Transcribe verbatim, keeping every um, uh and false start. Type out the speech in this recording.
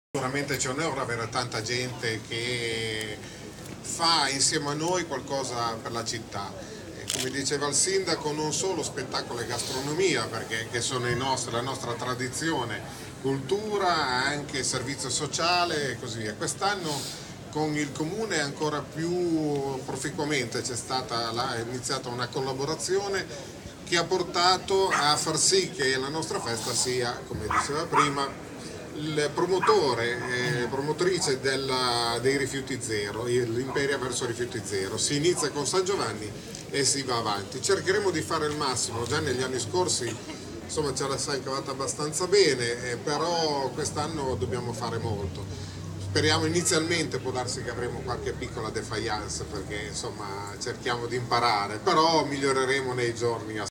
Sicuramente ci onora avere tanta gente che fa insieme a noi qualcosa per la città. E come diceva il sindaco, non solo spettacolo e gastronomia, perché che sono i nostri, la nostra tradizione, cultura, anche servizio sociale e così via. Quest'anno con il comune ancora più proficuamente c'è stata la, è iniziata una collaborazione che ha portato a far sì che la nostra festa sia, come diceva prima, il promotore, eh, promotrice della, dei rifiuti zero, l'Imperia verso rifiuti zero. Si inizia con San Giovanni e si va avanti. Cercheremo di fare il massimo, già negli anni scorsi insomma ce la sai cavata abbastanza bene, eh, però quest'anno dobbiamo fare molto. Speriamo inizialmente, può darsi che avremo qualche piccola defiance perché insomma cerchiamo di imparare, però miglioreremo nei giorni a